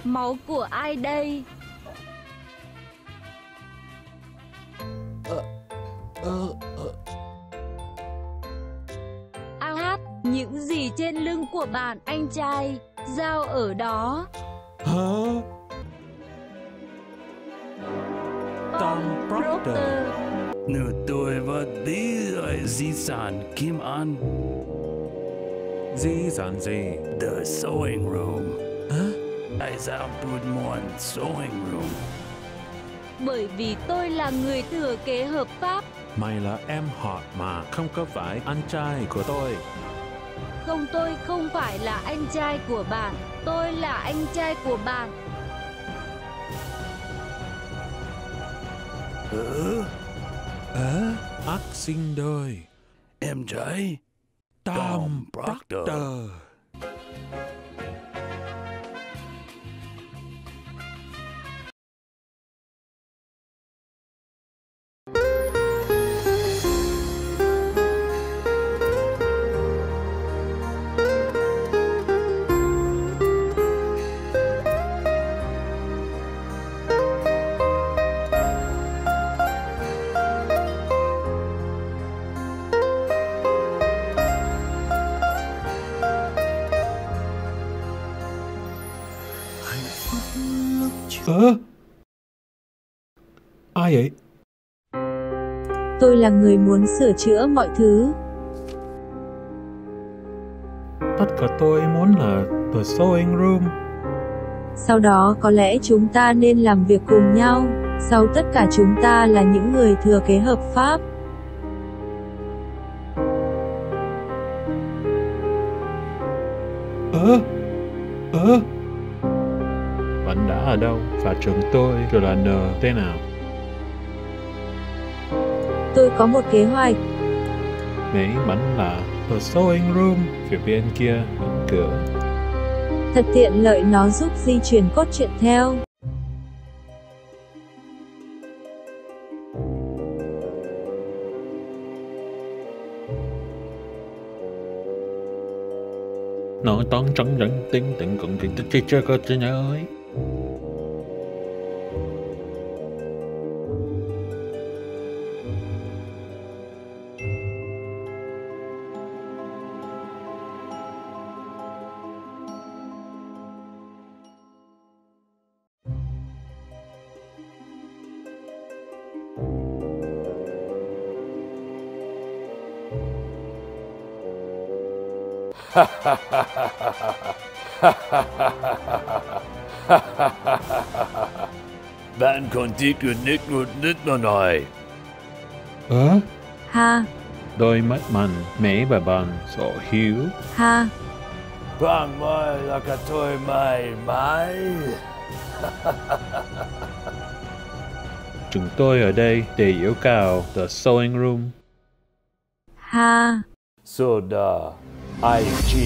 Máu của ai đây? Hát, những gì trên lưng của bạn anh trai? Dao ở đó. Hả? Tom Proctor. Nu tôi var det di sản Kim An. Di sản gì? The sewing room. Hả? Tại sao Broodmore sewing room? Bởi vì tôi là người thừa kế hợp pháp. Mày là em họ mà không có phải anh trai của tôi. Không, tôi không phải là anh trai của bạn. Tôi là anh trai của bạn. Ác sinh đôi. Em trai Tom Proctor. Ai vậy? Tôi là người muốn sửa chữa mọi thứ. Tất cả tôi muốn là The Sewing Room. Sau đó có lẽ chúng ta nên làm việc cùng nhau. Sau tất cả chúng ta là những người thừa kế hợp pháp. Bạn đã ở đâu và chúng tôi rồi là N thế nào? Tôi có một kế hoạch. Mấy bắn là The Sewing Room phía bên kia ngưỡng cửa. Thật tiện lợi, nó giúp di chuyển cốt truyện theo. Nói toán trắng rắn tính tận cùng thì tôi chơi có chơi ơi. Bạn còn thích nick một nít mà nói. Ha, Đôi mắt mình mấy bà bạn sở hữu. ha. Quang mời là cả tôi mày mãi. Chúng tôi ở đây để yêu cầu The Sewing Room. Ha. Soda, ai chin.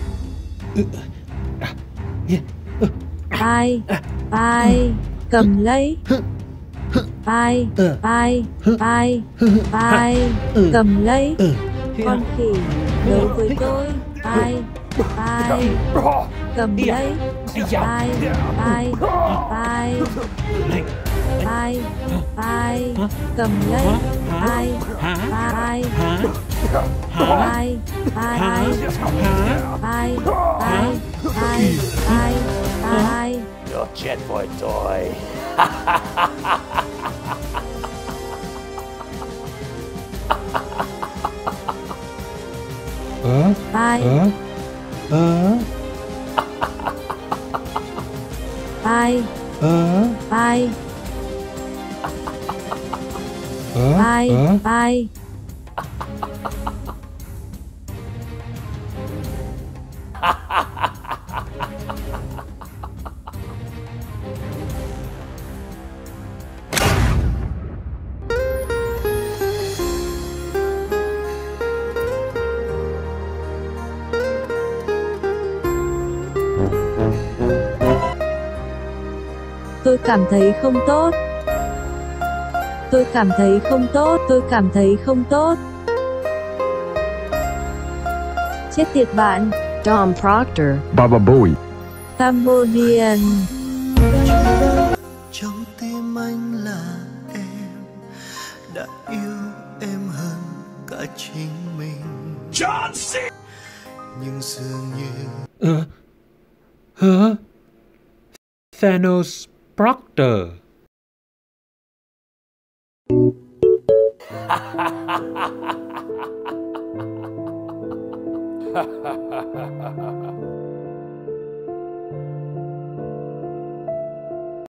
Pai, pai, cầm lấy. Pai, pai, pai, pai, cầm lấy. Con khỉ, đối với tôi. Pai, pai, cầm lấy. Pai, pai, pai, pai, pai, cầm lấy. Pai, pai, pai, pai, pai, pai, pai, pai, pai. Nó chết với tôi. Pai, pai, pai, pai, pai. Tôi cảm thấy không tốt. Tôi cảm thấy không tốt. Tôi cảm thấy không tốt. Chết tiệt bạn. Tom Proctor, Baba Booey, Cambodian. anh là em đã yêu em hơn cả chính mình. John C. Nhưng dường như Hả? Thanos Proctor. Ha ha ha ha ha.